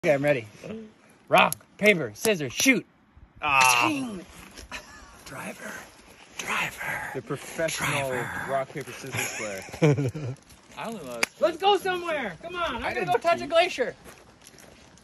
Okay, I'm ready. Rock, paper, scissors, shoot. Ah. Driver. The professional rock, paper, scissors player. I only lost. Let's go somewhere. Come on. I'm going to go touch a glacier.